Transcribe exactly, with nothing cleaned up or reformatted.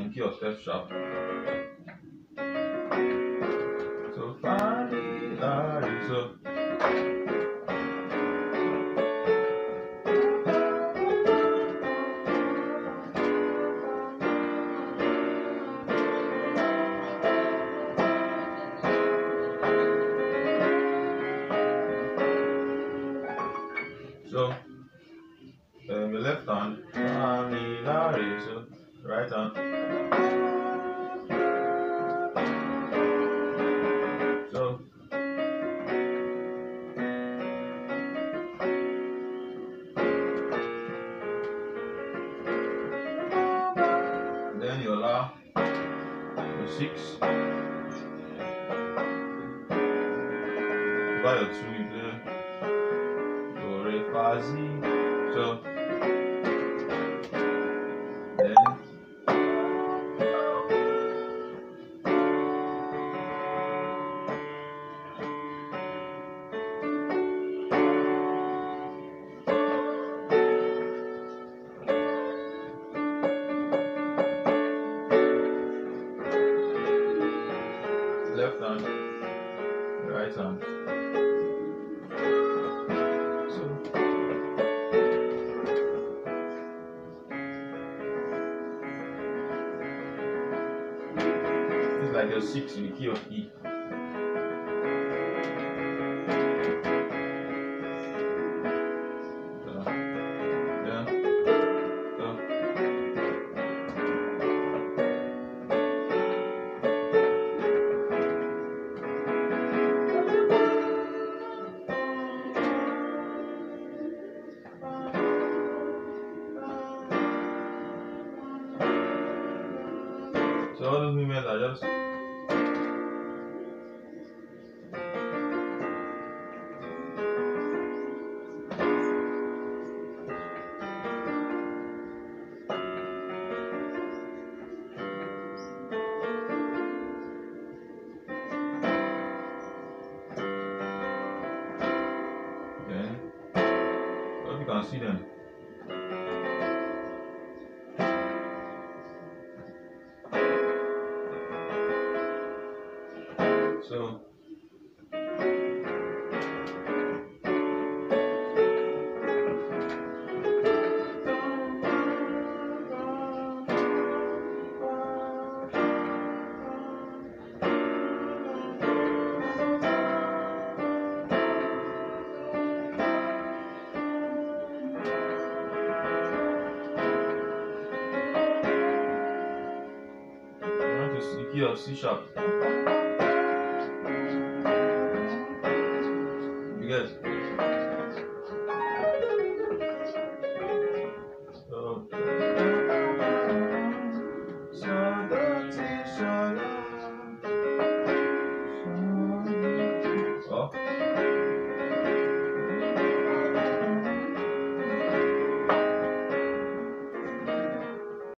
the key of F sharp. So fa di la di so. So um, the left hand fa di la di so, right hand. So then your la, your six, you got your two, you play do re fa si. So then left hand, right hand. So it's like your six in the key of E. So then so So all those movements are just then hope you can see them. So the key of C sharp. You guys.